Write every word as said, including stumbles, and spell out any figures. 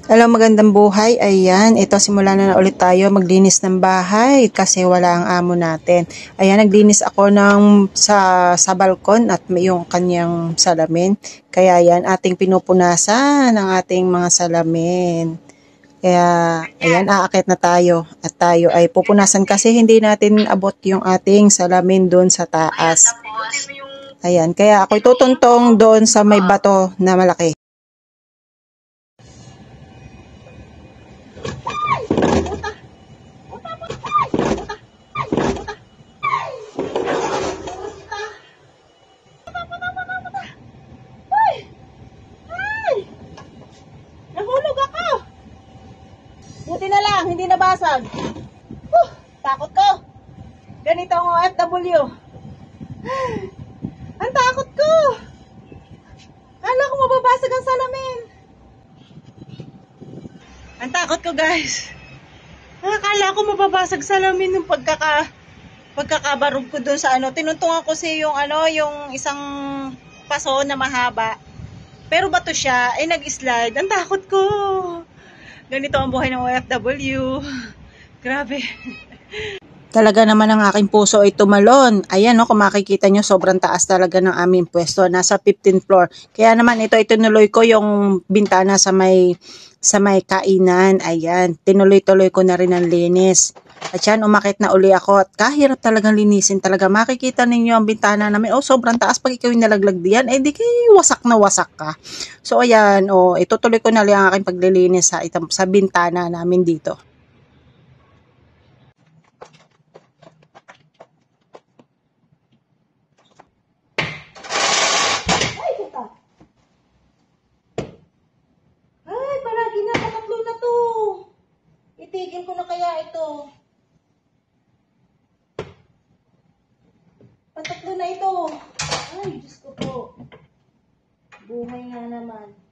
Hello, magandang buhay. Ayan, ito simula na, na ulit tayo maglinis ng bahay kasi wala ang amo natin. Ayan, naglinis ako ng sa sa balkon at may yung kanyang salamin. Kaya yan ating pinupunasan ng ating mga salamin. Kaya ayan, aakit na tayo at tayo ay pupunasan kasi hindi natin abot yung ating salamin doon sa taas. Ayan, kaya ako itutuntong doon sa may bato na malaki. Buti na lang, hindi nabasag. Huh, takot ko. Ganito ang O F W. Ang takot ko. Kala ko mababasag ang salamin. Ang takot ko, guys. Akala ko mababasag salamin nung pagkaka pagkakabarog ko doon sa ano. Tinuntungan ko si yung ano, yung isang paso na mahaba. Pero bato siya, ay nag-slide. Ang takot ko. Ganito ang buhay ng O F W. Grabe. Talaga naman ang aking puso ay tumalon. Ayan, no, kung makikita nyo, sobrang taas talaga ng aming pwesto. Nasa fifteenth floor. Kaya naman ito, itinuloy ko yung bintana sa may, sa may kainan. Ayan, tinuloy-tuloy ko na rin ang linis. At yan, umakit na uli ako. At kahirap talagang linisin talaga. Makikita ninyo ang bintana namin. Oh, sobrang taas. Pag ikaw yung nalaglag diyan, eh di kayo wasak na wasak ka. So, ayan, oh, itutuloy ko na lang ang aking paglilinis sa, sa bintana namin dito. Ay, palagi na patatlo na to. Itigil ko na kaya ito. Patatlo na ito. Ay, Diyos ko po. Buhay nga naman.